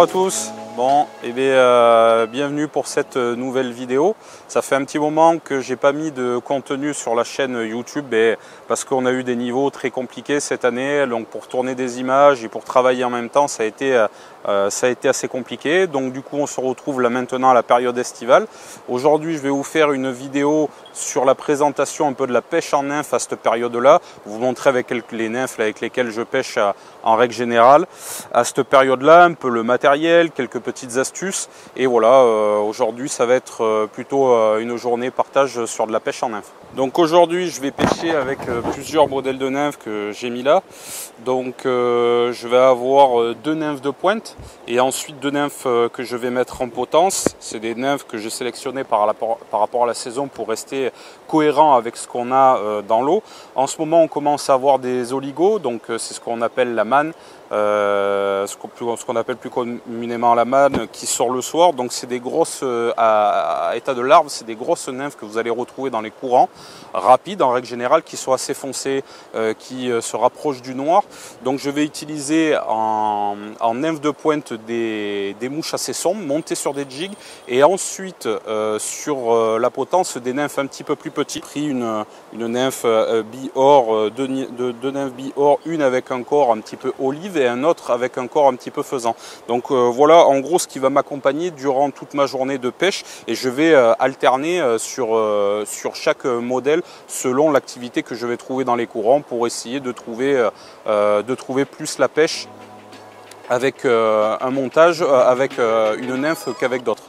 Bonjour à tous. Bon, bienvenue pour cette nouvelle vidéo. Ça fait un petit moment que j'ai pas mis de contenu sur la chaîne YouTube parce qu'on a eu des niveaux très compliqués cette année. Donc pour tourner des images et pour travailler en même temps, ça a été assez compliqué. Donc du coup, on se retrouve là maintenant à la période estivale. Aujourd'hui, je vais vous faire une vidéo sur la présentation un peu de la pêche en nymphe à cette période-là. Vous montrer avec les nymphes avec lesquelles je pêche en règle générale. À cette période-là, un peu le matériel, quelques petites astuces. Et voilà, aujourd'hui, ça va être plutôt une journée partage sur de la pêche en nymphe. Donc aujourd'hui, je vais pêcher avec plusieurs modèles de nymphes que j'ai mis là. Donc je vais avoir deux nymphes de pointe et ensuite deux nymphes que je vais mettre en potence. C'est des nymphes que j'ai sélectionnées par rapport à la saison pour rester cohérent avec ce qu'on a dans l'eau. En ce moment, on commence à avoir des oligos, donc c'est ce qu'on appelle la manne. Ce qu'on appelle plus communément la manne qui sort le soir. Donc c'est des grosses, à état de larve, c'est des grosses nymphes que vous allez retrouver dans les courants rapides en règle générale, qui sont assez foncées, qui se rapprochent du noir. Donc je vais utiliser en nymphe de pointe des mouches assez sombres montées sur des jigs, et ensuite sur la potence des nymphes un petit peu plus petites. J'ai pris une nymphe bi-or, deux nymphes bi-or, une avec un corps un petit peu olive et un autre avec un corps un petit peu faisan. Donc voilà en gros ce qui va m'accompagner durant toute ma journée de pêche, et je vais alterner sur chaque modèle selon l'activité que je vais trouver dans les courants pour essayer de trouver plus la pêche avec un montage avec une nymphe qu'avec d'autres.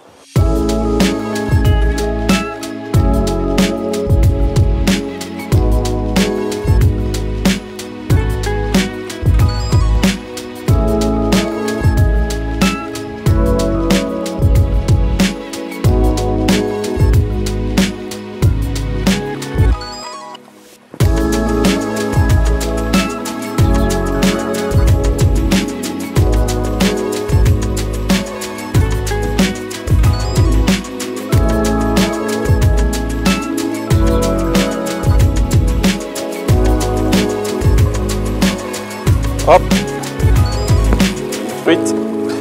Hop, truite.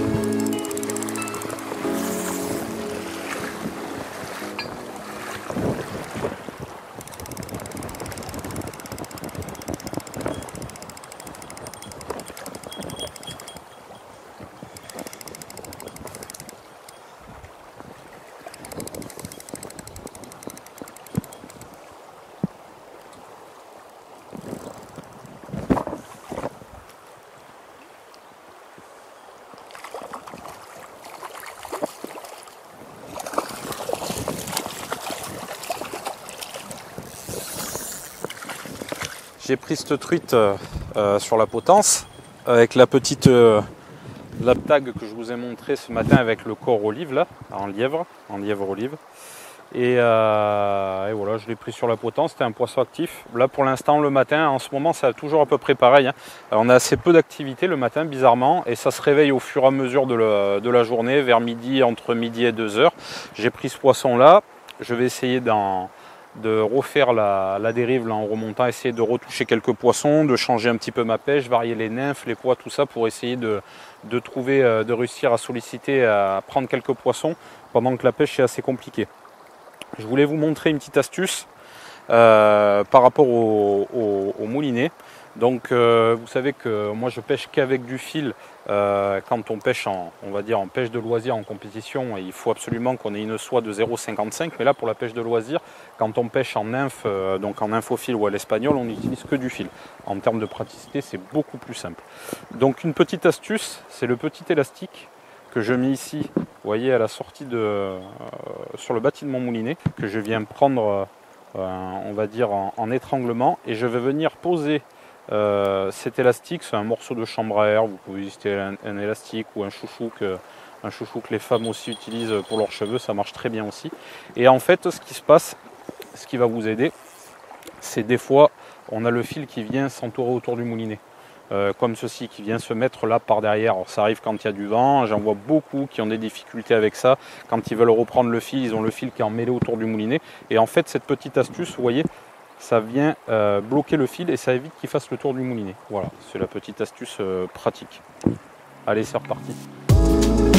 J'ai pris cette truite sur la potence avec la petite lap tag que je vous ai montré ce matin avec le corps olive là, en lièvre olive. Et voilà, je l'ai pris sur la potence, c'était un poisson actif. Là pour l'instant le matin, en ce moment c'est toujours à peu près pareil, hein. On a assez peu d'activité le matin bizarrement, et ça se réveille au fur et à mesure de la journée, vers midi, entre midi et 2 heures. J'ai pris ce poisson là, je vais essayer de refaire la dérive là, en remontant, essayer de retoucher quelques poissons, de changer un petit peu ma pêche, varier les nymphes, les poids, tout ça pour essayer de réussir à solliciter, à prendre quelques poissons pendant que la pêche est assez compliquée. Je voulais vous montrer une petite astuce par rapport au moulinet. Donc vous savez que moi je pêche qu'avec du fil quand on pêche on va dire en pêche de loisir, en compétition, et il faut absolument qu'on ait une soie de 0,55. Mais là pour la pêche de loisir, quand on pêche en nymphe, donc en nymphophile ou à l'espagnol, on n'utilise que du fil. En termes de praticité, c'est beaucoup plus simple. Donc une petite astuce, c'est le petit élastique que je mets ici, vous voyez, à la sortie sur le bâti de mon moulinet, que je viens prendre on va dire en étranglement, et je vais venir poser cet élastique. C'est un morceau de chambre à air, vous pouvez utiliser un élastique ou un chouchou que les femmes aussi utilisent pour leurs cheveux, ça marche très bien aussi. Et en fait ce qui se passe, ce qui va vous aider, c'est des fois on a le fil qui vient s'entourer autour du moulinet. Comme ceci, qui vient se mettre là par derrière. Alors, ça arrive quand il y a du vent, j'en vois beaucoup qui ont des difficultés avec ça. Quand ils veulent reprendre le fil, ils ont le fil qui est emmêlé autour du moulinet. Et en fait, cette petite astuce, vous voyez, ça vient bloquer le fil et ça évite qu'il fasse le tour du moulinet. Voilà, c'est la petite astuce pratique. Allez, c'est reparti.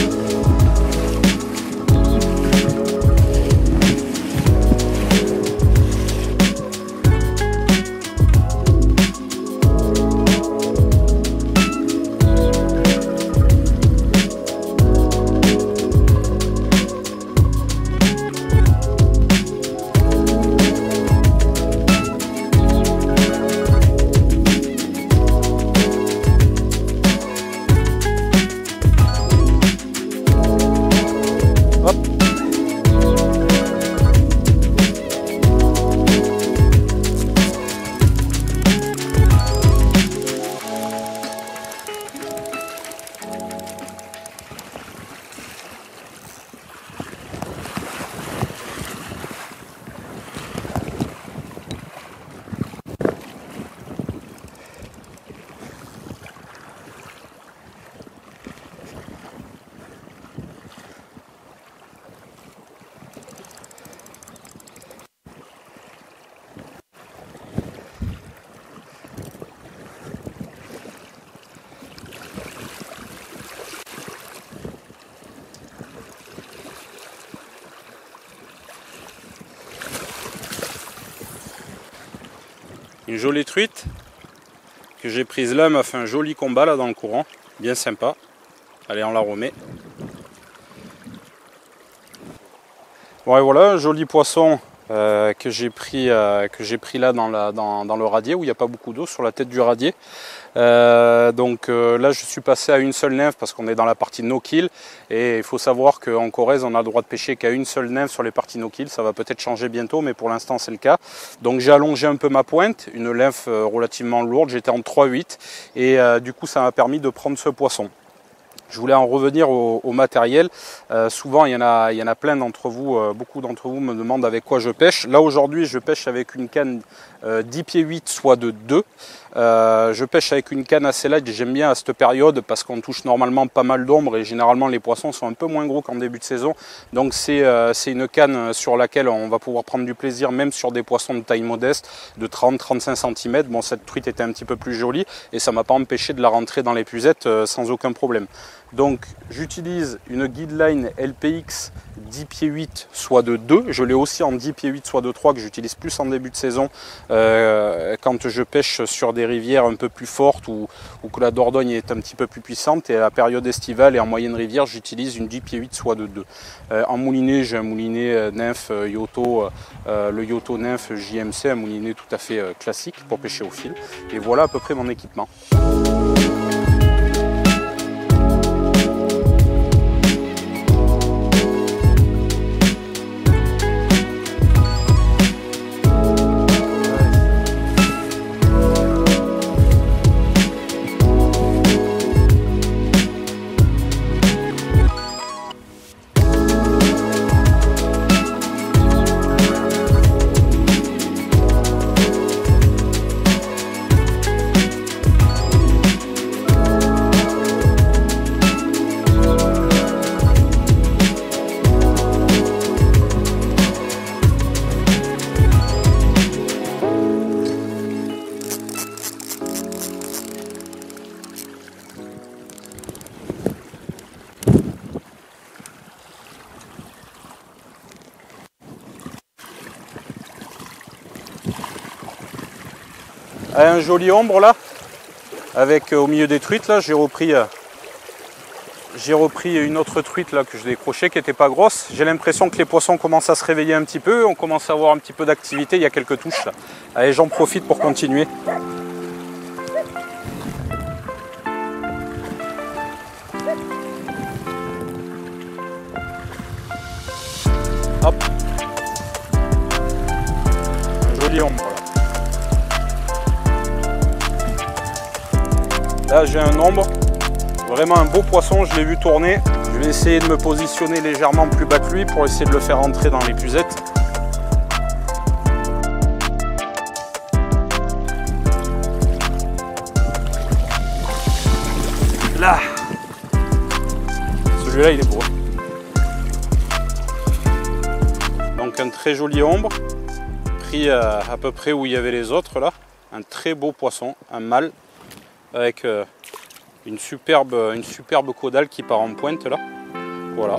Une jolie truite que j'ai prise là, elle m'a fait un joli combat là dans le courant, bien sympa. Allez, on la remet. Bon, et voilà, un joli poisson que j'ai pris là dans le radier où il n'y a pas beaucoup d'eau, sur la tête du radier. Là je suis passé à une seule nymphe parce qu'on est dans la partie no-kill, et il faut savoir qu'en Corrèze on a le droit de pêcher qu'à une seule nymphe sur les parties no-kill. Ça va peut-être changer bientôt, mais pour l'instant c'est le cas. Donc j'ai allongé un peu ma pointe, une nymphe relativement lourde, j'étais en 3,8 et du coup ça m'a permis de prendre ce poisson. Je voulais en revenir au matériel. Souvent, il y en a plein d'entre vous, beaucoup d'entre vous me demandent avec quoi je pêche. Là, aujourd'hui, je pêche avec une canne 10 pieds 8, soit de 2. Je pêche avec une canne assez light. J'aime bien à cette période parce qu'on touche normalement pas mal d'ombre et généralement, les poissons sont un peu moins gros qu'en début de saison. Donc, c'est une canne sur laquelle on va pouvoir prendre du plaisir, même sur des poissons de taille modeste, de 30-35 cm. Bon, cette truite était un petit peu plus jolie et ça ne m'a pas empêché de la rentrer dans l'épuisette sans aucun problème. Donc j'utilise une guideline LPX 10 pieds 8 soit de 2, je l'ai aussi en 10 pieds 8 soit de 3 que j'utilise plus en début de saison quand je pêche sur des rivières un peu plus fortes ou que la Dordogne est un petit peu plus puissante, et à la période estivale et en moyenne rivière j'utilise une 10 pieds 8 soit de 2. En moulinet, j'ai un moulinet nymphe Yoto, le Yoto nymphe JMC, un moulinet tout à fait classique pour pêcher au fil, et voilà à peu près mon équipement. Un joli ombre là, avec au milieu des truites là, j'ai repris une autre truite là que je décrochais qui n'était pas grosse. J'ai l'impression que les poissons commencent à se réveiller un petit peu, on commence à avoir un petit peu d'activité, il y a quelques touches là. Allez, j'en profite pour continuer. Hop. Joli ombre. Là j'ai un ombre, vraiment un beau poisson, je l'ai vu tourner. Je vais essayer de me positionner légèrement plus bas que lui pour essayer de le faire entrer dans l'épuisette. Là, celui-là il est beau. Donc un très joli ombre, pris à peu près où il y avait les autres là. Un très beau poisson, un mâle, avec une superbe caudale qui part en pointe là. Voilà.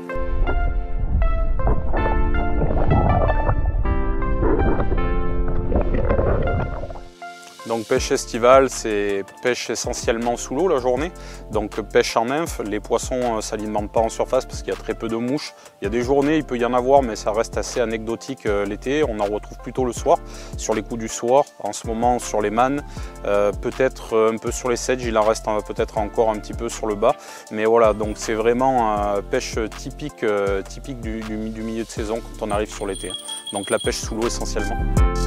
Donc pêche estivale, c'est pêche essentiellement sous l'eau la journée, donc pêche en nymphe. Les poissons s'alimentent pas en surface parce qu'il y a très peu de mouches. Il y a des journées, il peut y en avoir, mais ça reste assez anecdotique l'été. On en retrouve plutôt le soir, sur les coups du soir, en ce moment sur les mannes, peut-être un peu sur les sedges, il en reste peut-être encore un petit peu sur le bas. Mais voilà, donc c'est vraiment pêche typique du milieu de saison quand on arrive sur l'été. Donc la pêche sous l'eau essentiellement.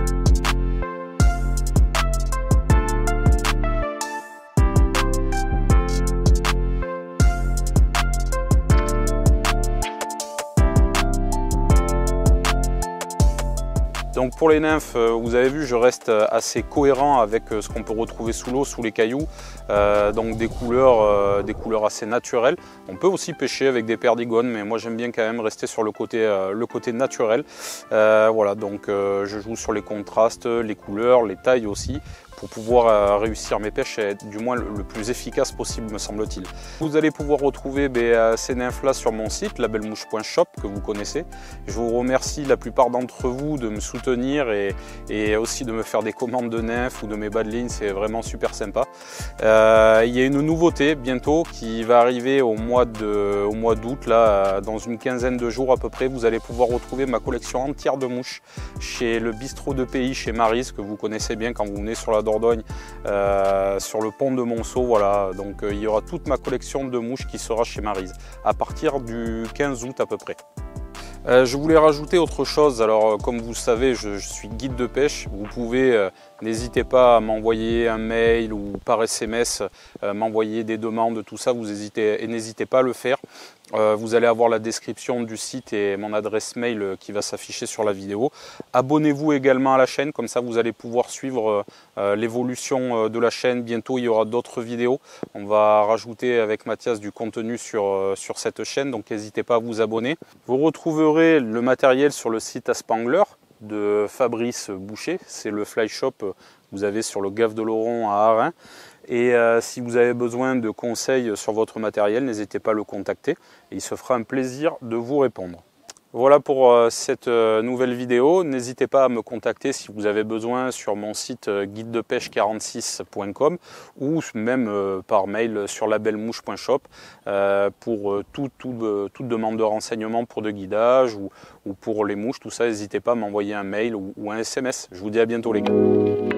Donc pour les nymphes, vous avez vu, je reste assez cohérent avec ce qu'on peut retrouver sous l'eau, sous les cailloux. Donc des couleurs assez naturelles. On peut aussi pêcher avec des perdigones, mais moi j'aime bien quand même rester sur le côté naturel. Voilà, donc je joue sur les contrastes, les couleurs, les tailles aussi, pour pouvoir réussir mes pêches et être du moins le plus efficace possible, me semble-t-il. Vous allez pouvoir retrouver ces nymphes-là sur mon site, labellemouche.shop, que vous connaissez. Je vous remercie la plupart d'entre vous de me soutenir et aussi de me faire des commandes de nymphes ou de mes bas de ligne, c'est vraiment super sympa. Il y a une nouveauté bientôt qui va arriver au mois d'août, là, dans une quinzaine de jours à peu près. Vous allez pouvoir retrouver ma collection entière de mouches chez le bistrot de pays, chez Maryse, que vous connaissez bien quand vous venez sur la Dordogne, sur le pont de Monceau. Voilà, donc il y aura toute ma collection de mouches qui sera chez Maryse à partir du 15 août à peu près. Je voulais rajouter autre chose. Alors comme vous savez, je suis guide de pêche. Vous pouvez, n'hésitez pas à m'envoyer un mail ou par SMS, m'envoyer des demandes, tout ça, n'hésitez pas à le faire. Vous allez avoir la description du site et mon adresse mail qui va s'afficher sur la vidéo. Abonnez-vous également à la chaîne, comme ça vous allez pouvoir suivre l'évolution de la chaîne. Bientôt il y aura d'autres vidéos. On va rajouter avec Mathias du contenu sur cette chaîne, donc n'hésitez pas à vous abonner. Vous retrouverez le matériel sur le site Aspangler de Fabrice Boucher. C'est le fly shop que vous avez sur le Gave de Laurent à Arin. Et si vous avez besoin de conseils sur votre matériel, n'hésitez pas à le contacter. Et il se fera un plaisir de vous répondre. Voilà pour cette nouvelle vidéo. N'hésitez pas à me contacter si vous avez besoin sur mon site guidedepêche46.com ou même par mail sur labellemouche.shop pour toute demande de renseignement pour de guidage ou pour les mouches. Tout ça, n'hésitez pas à m'envoyer un mail ou un SMS. Je vous dis à bientôt les gars.